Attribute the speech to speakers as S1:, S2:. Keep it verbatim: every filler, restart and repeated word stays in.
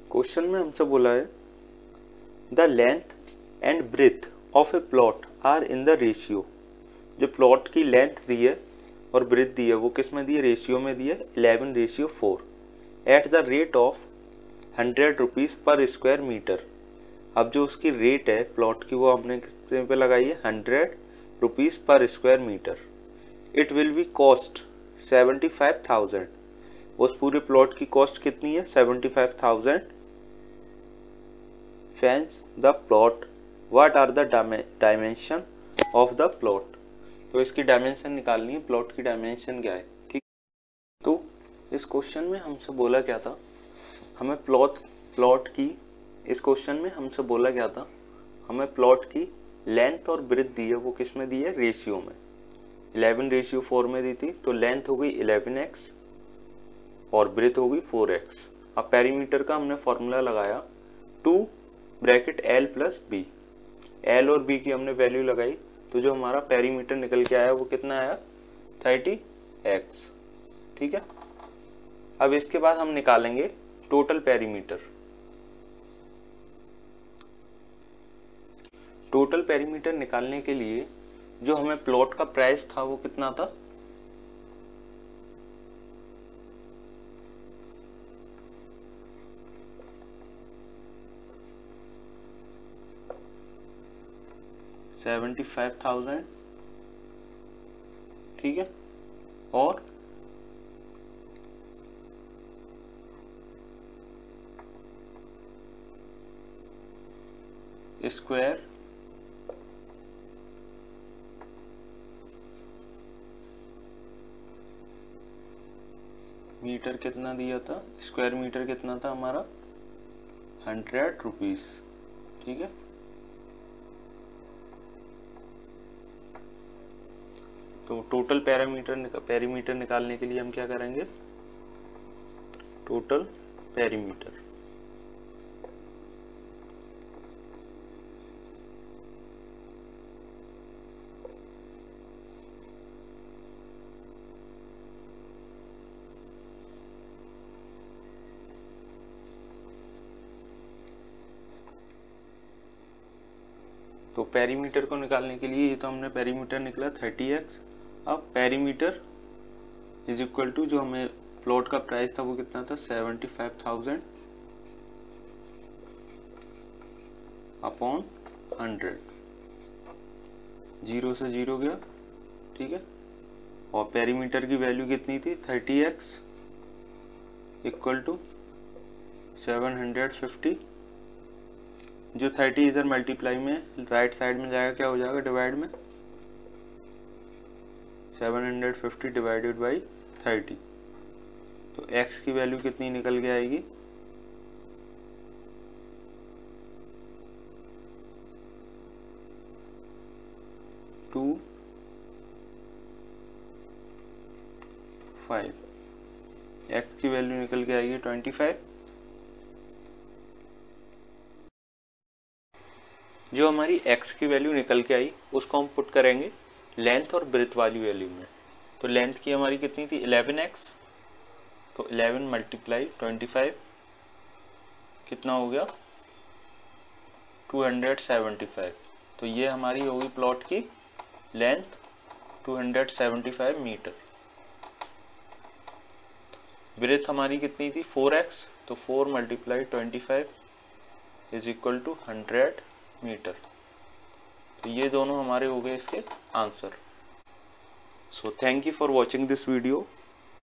S1: Question में हमसे बोला है the length and breadth of a plot are in the ratio. जो प्लॉट की लेंथ दी है और ब्रेथ दी है वो किस में दी है, रेशियो में दी है eleven ratio four at the rate of hundred rupees पर स्क्वायर मीटर। अब जो उसकी रेट है प्लॉट की वो हमने कितने पे लगाई है, हंड्रेड रुपीज़ पर square metre. It will be cost seventy five thousand. उस पूरे प्लॉट की कॉस्ट कितनी है, seventy five thousand. Fence the plot, what are the dimension of the plot. तो इसकी डायमेंशन निकालनी है, प्लॉट की डायमेंशन क्या है, ठीक। तो इस क्वेश्चन में हमसे बोला क्या था, हमें प्लॉट प्लॉट की इस क्वेश्चन में हमसे बोला क्या था, हमें प्लॉट की लेंथ और ब्रेथ दी है, वो किस में दी है, रेशियो में। इलेवन रेशियो फोर में दी थी, तो लेंथ हो गई इलेवन एक्स और ब्रेथ हो गई फोर एक्स। अब पेरीमीटर का हमने फॉर्मूला लगाया two bracket L plus B. L और बी की हमने वैल्यू लगाई, तो जो हमारा पेरीमीटर निकल के आया वो कितना आया, थर्टी एक्स, ठीक है। अब इसके बाद हम निकालेंगे टोटल पेरीमीटर। टोटल पेरीमीटर निकालने के लिए जो हमें प्लॉट का प्राइस था वो कितना था, सेवेंटी फाइव थाउजेंड, ठीक है। और स्क्वायर मीटर कितना दिया था, स्क्वायर मीटर कितना था हमारा, हंड्रेड रुपीज, ठीक है। तो टोटल पैरामीटर पेरीमीटर निकालने के लिए हम क्या करेंगे, टोटल पेरीमीटर। तो पेरीमीटर को निकालने के लिए ये तो हमने पेरीमीटर निकला थर्टी एक्स। अब पेरीमीटर इज इक्वल टू जो हमें प्लॉट का प्राइस था वो कितना था, seventy five thousand upon hundred. Zero से जीरो गया, ठीक है। और पेरीमीटर की वैल्यू कितनी थी, thirty x equal to seven hundred fifty. जो थर्टी इधर मल्टीप्लाई में राइट साइड में जाएगा, क्या हो जाएगा, डिवाइड में, seven hundred fifty divided by thirty. तो x की वैल्यू कितनी निकल के आएगी, टू फाइव। x की वैल्यू निकल के आएगी ट्वेंटी फाइव। जो हमारी x की वैल्यू निकल के आई उसको हम पुट करेंगे लेंथ और ब्रेथ वाली वैल्यू में। तो लेंथ की हमारी कितनी थी, इलेवन एक्स, तो इलेवन मल्टीप्लाई ट्वेंटी फाइव कितना हो गया, टू हंड्रेड सेवेंटी फाइव। तो ये हमारी होगी प्लॉट की length two hundred seventy five metre. Breadth हमारी कितनी थी, फोर एक्स, तो four multiply twenty five is equal to hundred metre. तो ये दोनों हमारे हो गए इसके answer. So thank you for watching this video.